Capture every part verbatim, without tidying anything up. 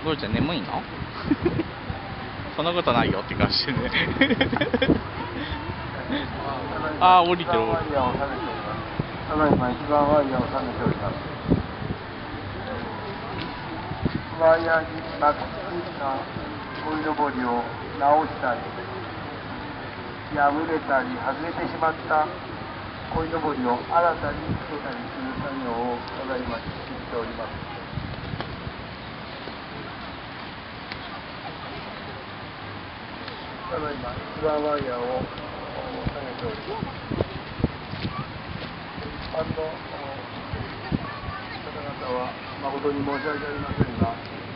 ゴルちゃん眠いのそんなことないよって顔してねあー降りてる。 ただいま一番ワイヤーを下げております。ワイヤーに巻きついた鯉のぼりを直したり破れたり外れてしまった鯉のぼりを新たにつけたりする作業をただいま実施しております。ただいま一番ワイヤーを下げております。一般の方々は誠に申し訳ありませんが、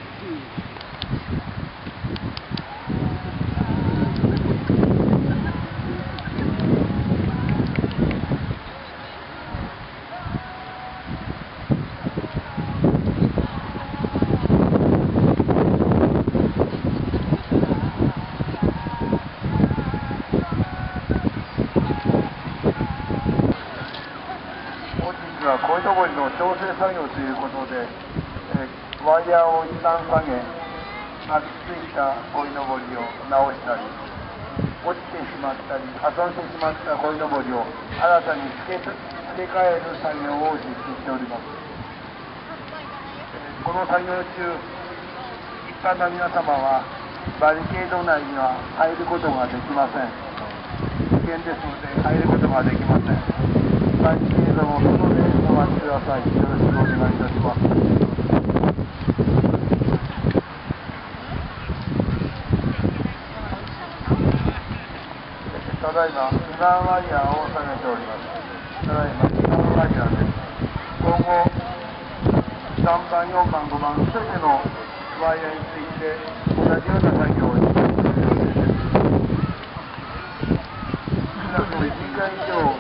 本日は鯉のぼりの調整作業ということで、えー、ワイヤーを一旦下げ、巻きついた鯉のぼりを直したり、落ちてしまったり破損してしまった鯉のぼりを新たに付け付け替える作業を実施しております。えー、この作業中、一般の皆様はバリケード内には入ることができません。危険ですので入ることができません。バリケードの外でお待ちください。よろしくお願いいたします。ただいまにばんワイヤーを下げております。ただいまにばんワイヤーです。今後さんばん、よんばん、ごばんすべてのワイヤーについて同じような作業を実施する予定です。少なくともいちじかん以上